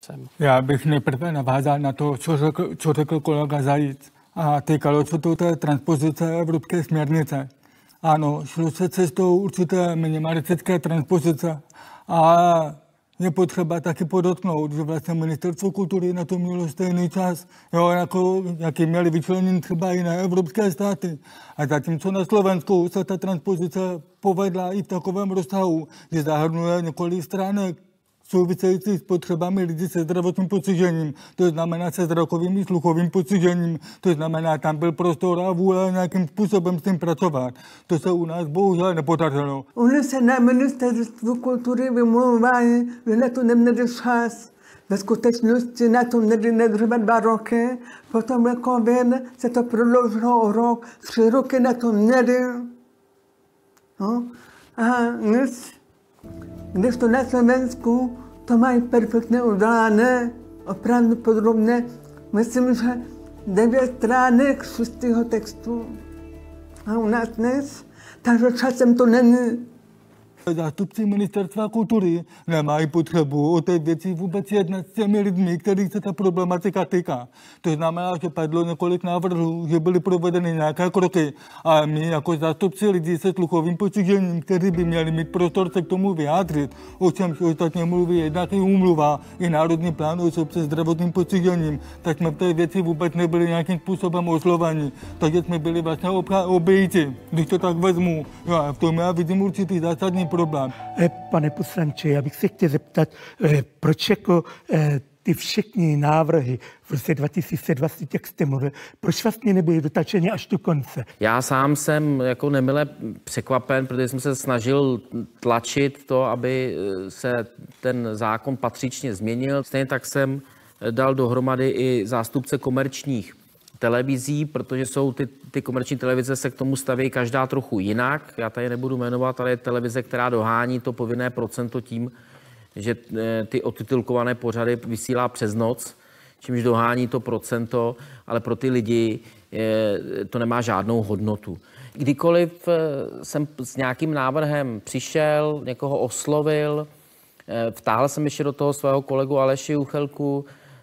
chceme. Já bych nejprve navázal na to, co řekl kolega Zajíc. A týkalo se to té transpozice evropské směrnice. Ano, šlo se cestou určité minimalistické transpozice. A je potřeba taky podotknout, že vlastně Ministerstvo kultury na to mělo stejný čas, jo, jaký měli vyčleněn třeba jiné evropské státy. A zatímco na Slovensku se ta transpozice povedla i v takovém rozsahu, že zahrnuje několik stránek související s potřebami lidí se zdravotním postižením, to znamená se zrakovým i sluchovým postižením, to znamená, tam byl prostor a vůle nějakým způsobem s tím pracovat. To se u nás bohužel nepodařilo. Oni se na Ministerstvu kultury vymlouvají, že na to neměli čas. Ve skutečnosti na to měli nejdříve 2 roky, potom jako ven se to prodloužilo o rok, 3 roky na to měli. No. A nic. Když to na Slovensku, to mají perfektně udělané, opravdu podrobně. Myslím, že 9 stránek 6. textu. A u nás dnes, takže časem to není. Zástupci Ministerstva kultury nemají potřebu o té věci vůbec jednat s těmi lidmi, kterých se ta problematika týká. To znamená, že padlo několik návrhů, že byly provedeny nějaké kroky a my jako zástupci lidí se sluchovým postižením, kteří by měli mít prostor se k tomu vyjádřit, o čemž ostatně mluví jednak i úmluva, i Národní plán osob se zdravotním postižením, tak jsme v té věci vůbec nebyli nějakým způsobem osloveni. Takže jsme byli vlastně obejiti, když to tak vezmu. Já v tom já vidím určitý zásadní problém. Pane poslanče, já bych se chtěl zeptat, proč jako ty všechny návrhy v roce 2020, jak jste mluvil, proč vlastně nebyly dotačeny až do konce? Já sám jsem jako nemile překvapen, protože jsem se snažil tlačit to, aby se ten zákon patřičně změnil. Stejně tak jsem dal dohromady i zástupce komerčních televizí, protože jsou ty komerční televize se k tomu staví každá trochu jinak. Já tady nebudu jmenovat, ale je televize, která dohání to povinné procento tím, že ty otitulkované pořady vysílá přes noc, čímž dohání to procento, ale pro ty lidi to nemá žádnou hodnotu. Kdykoliv jsem s nějakým návrhem přišel, někoho oslovil, vtáhl jsem ještě do toho svého kolegu Aleši Juchelku,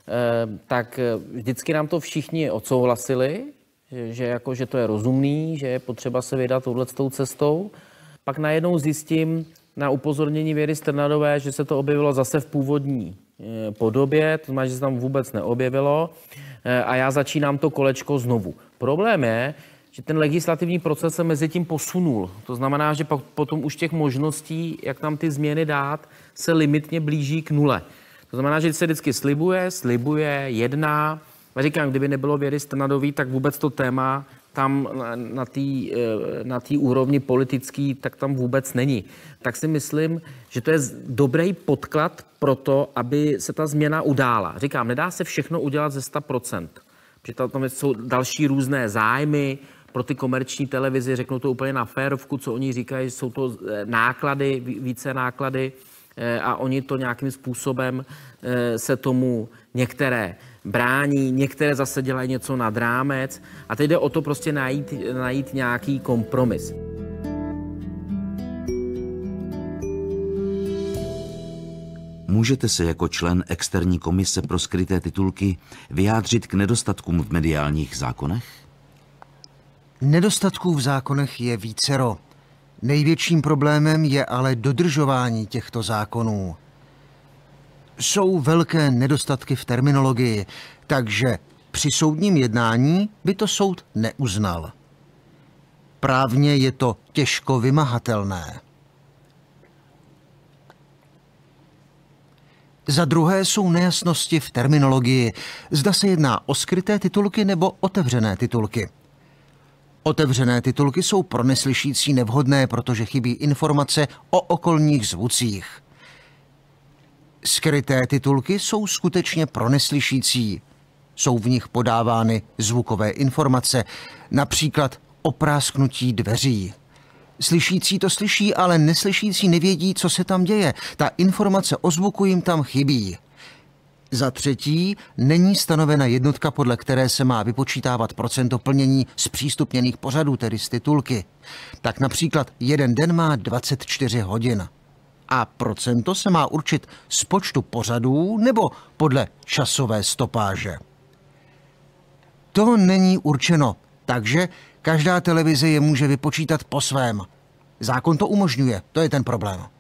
tak vždycky nám to všichni odsouhlasili, že to je rozumný, že je potřeba se vydat touhletou cestou. Pak najednou zjistím na upozornění Věry Strnadové, že se to objevilo zase v původní podobě, to znamená, že se tam vůbec neobjevilo a já začínám to kolečko znovu. Problém je, že ten legislativní proces se mezi tím posunul. To znamená, že potom už těch možností, jak tam ty změny dát, se limitně blíží k nule. To znamená, že se vždycky slibuje, jedná. A říkám, kdyby nebylo Věry Strnadové, tak vůbec to téma tam na té úrovni politický, tak tam vůbec není. Tak si myslím, že to je dobrý podklad pro to, aby se ta změna udála. Říkám, nedá se všechno udělat ze 100%. Protože tam jsou další různé zájmy pro ty komerční televizi, řeknu to úplně na férovku, co oni říkají, jsou to náklady, více náklady, a oni to nějakým způsobem se tomu některé brání, některé zase dělají něco nad rámec a teď jde o to prostě najít nějaký kompromis. Můžete se jako člen externí komise pro skryté titulky vyjádřit k nedostatkům v mediálních zákonech? Nedostatků v zákonech je vícero. Největším problémem je ale dodržování těchto zákonů. Jsou velké nedostatky v terminologii, takže při soudním jednání by to soud neuznal. Právně je to těžko vymahatelné. Za druhé jsou nejasnosti v terminologii. Zda se jedná o skryté titulky nebo otevřené titulky. Otevřené titulky jsou pro neslyšící nevhodné, protože chybí informace o okolních zvucích. Skryté titulky jsou skutečně pro neslyšící. Jsou v nich podávány zvukové informace, například o prásknutí dveří. Slyšící to slyší, ale neslyšící nevědí, co se tam děje. Ta informace o zvuku jim tam chybí. Za třetí, není stanovena jednotka, podle které se má vypočítávat procento plnění zpřístupněných pořadů, tedy z titulky. Tak například jeden den má 24 hodin. A procento se má určit z počtu pořadů nebo podle časové stopáže? To není určeno, takže každá televize je může vypočítat po svém. Zákon to umožňuje, to je ten problém.